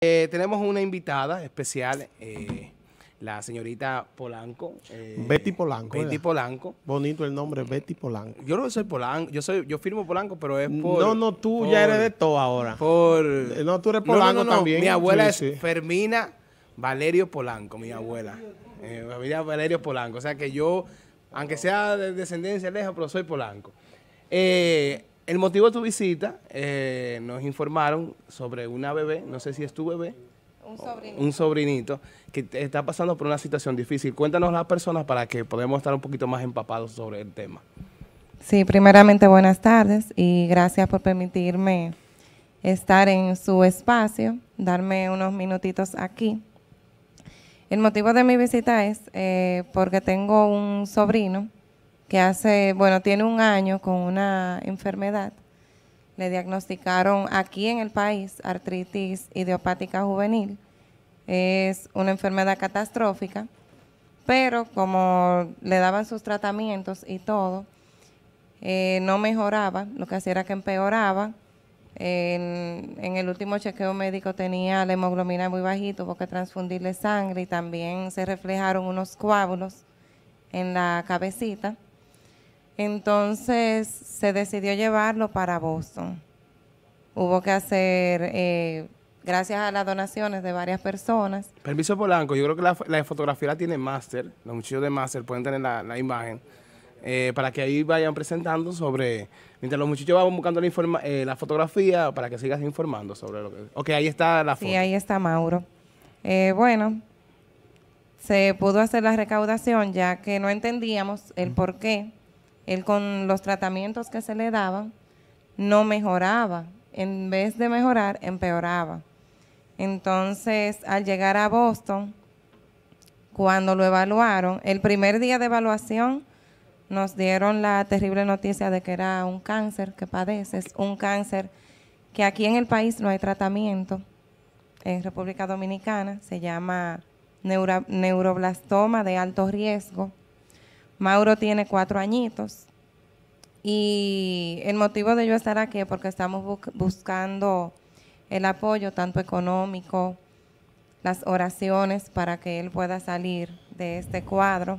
Tenemos una invitada especial, la señorita Polanco. Betty Polanco. Betty Polanco. Bonito el nombre, Betty Polanco. Yo no soy Polanco, yo firmo Polanco, pero es por... No, tú ya eres de todo ahora. No, tú eres Polanco también. Mi abuela sí, es Fermina Valerio Polanco, mi abuela. Familia Valerio Polanco. O sea que yo, aunque sea de descendencia lejos, pero soy Polanco. El motivo de tu visita, nos informaron sobre una bebé, no sé si es tu bebé. Un sobrinito que está pasando por una situación difícil. Cuéntanos las personas para que podamos estar un poquito más empapados sobre el tema. Sí, primeramente buenas tardes y gracias por permitirme estar en su espacio, darme unos minutitos aquí. El motivo de mi visita es porque tengo un sobrino que tiene un año con una enfermedad. Le diagnosticaron aquí en el país artritis idiopática juvenil. Es una enfermedad catastrófica, pero como le daban sus tratamientos y todo, no mejoraba, lo que hacía era que empeoraba. En el último chequeo médico tenía la hemoglobina muy bajita, tuvo que transfundirle sangre y también se reflejaron unos coágulos en la cabecita. Entonces se decidió llevarlo para Boston. Hubo que hacer, gracias a las donaciones de varias personas. Permiso Polanco, yo creo que la fotografía la tiene Máster, los muchachos de Máster pueden tener la imagen, para que ahí vayan presentando sobre, mientras los muchachos van buscando la fotografía, para que sigas informando sobre lo que... Ok, ahí está la foto. Sí, ahí está Mauro. Bueno, se pudo hacer la recaudación ya que no entendíamos el por qué. Él con los tratamientos que se le daban no mejoraba, en vez de mejorar, empeoraba. Entonces, al llegar a Boston, cuando lo evaluaron, el primer día de evaluación nos dieron la terrible noticia de que era un cáncer que padece, es un cáncer que aquí en el país no hay tratamiento. En República Dominicana se llama neuroblastoma de alto riesgo. Mauro tiene 4 añitos y el motivo de yo estar aquí es porque estamos buscando el apoyo tanto económico, las oraciones para que él pueda salir de este cuadro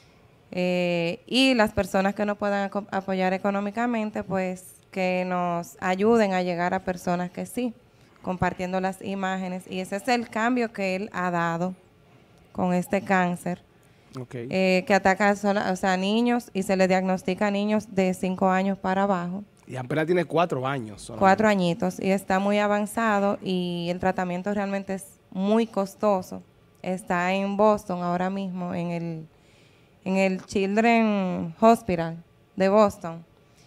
y las personas que no puedan apoyar económicamente, pues que nos ayuden a llegar a personas que sí, compartiendo las imágenes, y ese es el cambio que él ha dado con este cáncer. Okay. Que ataca a niños y se le diagnostica a niños de 5 años para abajo. Y apenas tiene 4 años. Solamente. 4 añitos y está muy avanzado y el tratamiento realmente es muy costoso. Está en Boston ahora mismo, en el Children's Hospital de Boston.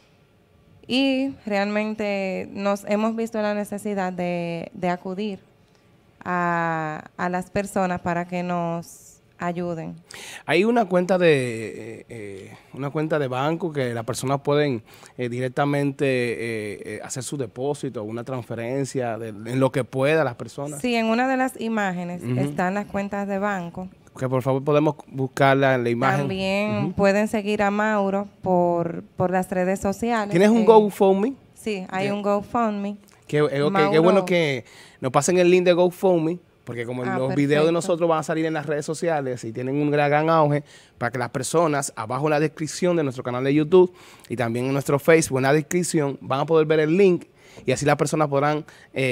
Y realmente nos hemos visto la necesidad de acudir a las personas para que nos ayuden. Hay una cuenta de banco que las personas pueden directamente hacer su depósito, una transferencia en lo que pueda las personas. Sí, en una de las imágenes están las cuentas de banco. Que por favor podemos buscarla en la imagen. También pueden seguir a Mauro por las redes sociales. ¿Tienes un GoFundMe? Sí, hay un GoFundMe. Qué bueno que nos pasen el link de GoFundMe, porque como los videos de nosotros van a salir en las redes sociales y tienen un gran auge, para que las personas, abajo en la descripción de nuestro canal de YouTube y también en nuestro Facebook, en la descripción, van a poder ver el link y así las personas podrán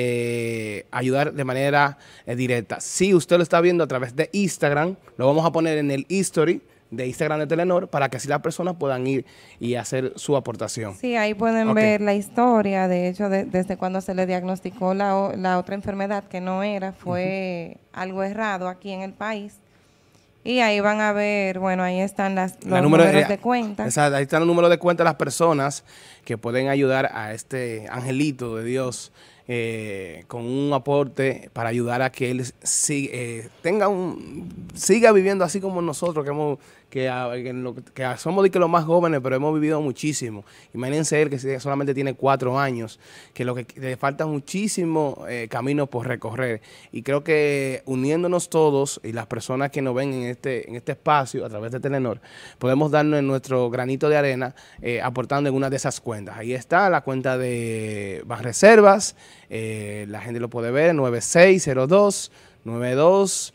ayudar de manera directa. Si usted lo está viendo a través de Instagram, lo vamos a poner en el history de Instagram de Telenor para que así las personas puedan ir y hacer su aportación. Sí, ahí pueden ver la historia, de hecho, desde cuando se le diagnosticó la otra enfermedad que no era, fue algo errado aquí en el país. Y ahí van a ver, bueno, ahí están los números de cuenta. Exacto, ahí están los números de cuenta de las personas que pueden ayudar a este angelito de Dios con un aporte para ayudar a que él siga viviendo así como nosotros, que somos de que los más jóvenes, pero hemos vivido muchísimo. Imagínense él que solamente tiene 4 años, que lo que le falta muchísimo camino por recorrer. Y creo que uniéndonos todos y las personas que nos ven en este espacio a través de Telenor, podemos darnos nuestro granito de arena aportando en una de esas cuentas. Ahí está la cuenta de Banreservas, la gente lo puede ver, 9602 92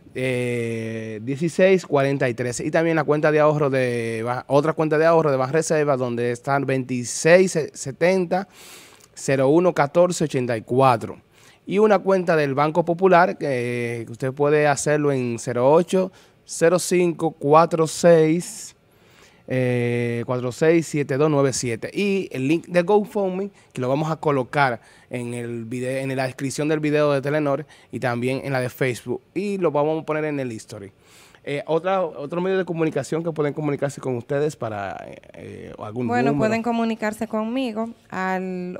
1643, y también la cuenta de ahorro otra cuenta de ahorro de Banreservas, donde están 2670 01 14 84, y una cuenta del Banco Popular que usted puede hacerlo en 08 05 46 467297, y el link de GoFundMe que lo vamos a colocar en el video, en la descripción del video de Telenor, y también en la de Facebook, y lo vamos a poner en el history. Otro medio de comunicación que pueden comunicarse con ustedes para algún número. Pueden comunicarse conmigo al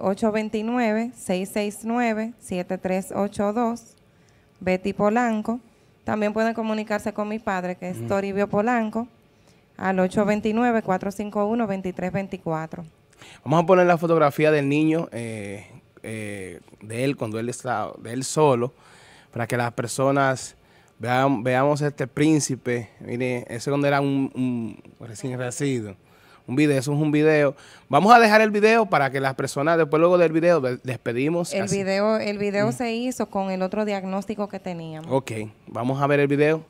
829-669-7382, Betty Polanco. También pueden comunicarse con mi padre, que es Toribio Polanco, al 829-451-2324. Vamos a poner la fotografía del niño, de él, cuando él está, de él solo, para que las personas veamos este príncipe. Mire, ese es cuando era un recién nacido. Un video, eso es un video. Vamos a dejar el video para que las personas, luego del video, despedimos. El video se hizo con el otro diagnóstico que teníamos. Ok, vamos a ver el video.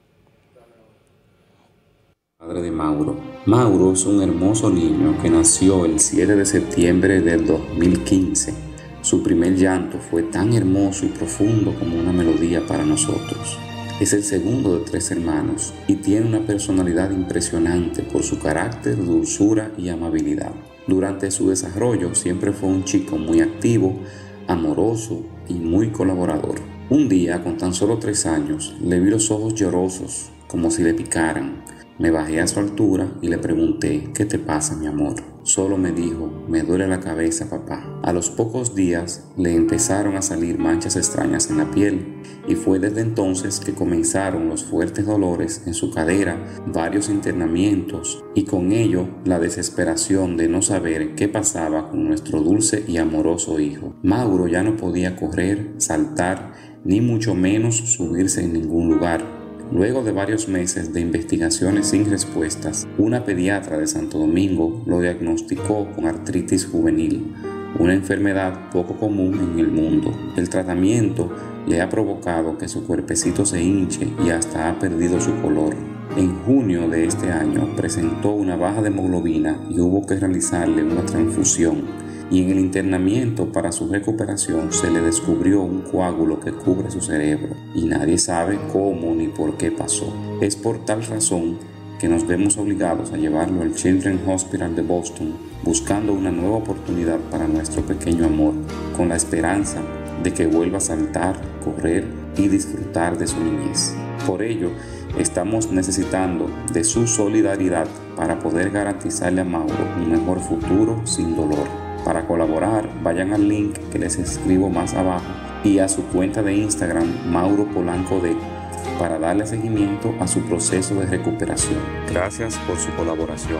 Padre de Mauro. Mauro es un hermoso niño que nació el 7 de septiembre del 2015. Su primer llanto fue tan hermoso y profundo como una melodía para nosotros. Es el segundo de 3 hermanos y tiene una personalidad impresionante por su carácter, dulzura y amabilidad. Durante su desarrollo siempre fue un chico muy activo, amoroso y muy colaborador. Un día, con tan solo 3 años, le vi los ojos llorosos, como si le picaran. Me bajé a su altura y le pregunté: ¿qué te pasa, mi amor? Solo me dijo: me duele la cabeza, papá. A los pocos días le empezaron a salir manchas extrañas en la piel, y fue desde entonces que comenzaron los fuertes dolores en su cadera, varios internamientos, y con ello la desesperación de no saber qué pasaba con nuestro dulce y amoroso hijo. Mauro ya no podía correr, saltar, ni mucho menos subirse en ningún lugar. Luego de varios meses de investigaciones sin respuestas, una pediatra de Santo Domingo lo diagnosticó con artritis juvenil, una enfermedad poco común en el mundo. El tratamiento le ha provocado que su cuerpecito se hinche y hasta ha perdido su color. En junio de este año presentó una baja de hemoglobina y hubo que realizarle una transfusión. Y en el internamiento para su recuperación se le descubrió un coágulo que cubre su cerebro y nadie sabe cómo ni por qué pasó. Es por tal razón que nos vemos obligados a llevarlo al Children's Hospital de Boston, buscando una nueva oportunidad para nuestro pequeño amor, con la esperanza de que vuelva a saltar, correr y disfrutar de su niñez. Por ello, estamos necesitando de su solidaridad para poder garantizarle a Mauro un mejor futuro sin dolor. Para colaborar, vayan al link que les escribo más abajo y a su cuenta de Instagram, Mauro Polanco D, para darle seguimiento a su proceso de recuperación. Gracias por su colaboración.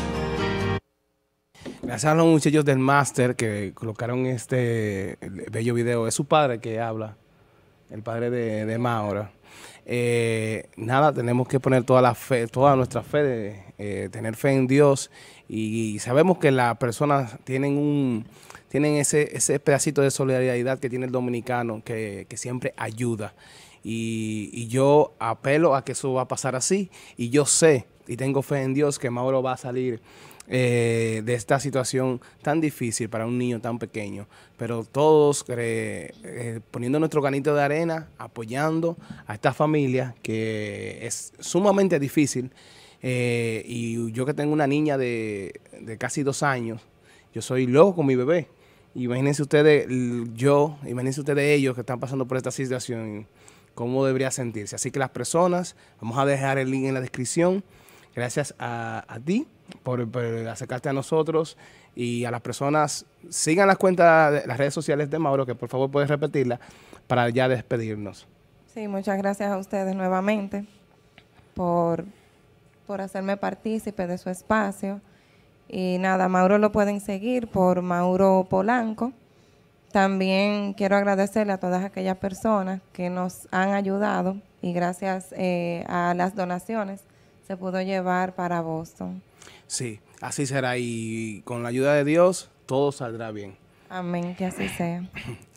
Gracias a los muchachos del máster que colocaron este bello video. Es su padre que habla, el padre de Mauro. Nada, tenemos que poner toda nuestra fe, tener fe en Dios, y sabemos que las personas tienen ese pedacito de solidaridad que tiene el dominicano, que siempre ayuda, y yo apelo a que eso va a pasar así, y yo sé y tengo fe en Dios que Mauro va a salir de esta situación tan difícil para un niño tan pequeño, pero todos poniendo nuestro granito de arena, apoyando a esta familia que es sumamente difícil, y yo que tengo una niña de casi 2 años, yo soy loco con mi bebé. Imagínense ustedes, ellos que están pasando por esta situación, cómo debería sentirse. Así que las personas, vamos a dejar el link en la descripción. Gracias a ti por acercarte a nosotros, y a las personas, sigan las cuentas, las redes sociales de Mauro, que por favor puedes repetirla para ya despedirnos. Sí, muchas gracias a ustedes nuevamente por por hacerme partícipe de su espacio. Y nada, Mauro lo pueden seguir por Mauro Polanco. También quiero agradecerle a todas aquellas personas que nos han ayudado y gracias a las donaciones se pudo llevar para Boston. Sí, así será y con la ayuda de Dios todo saldrá bien. Amén, que así sea.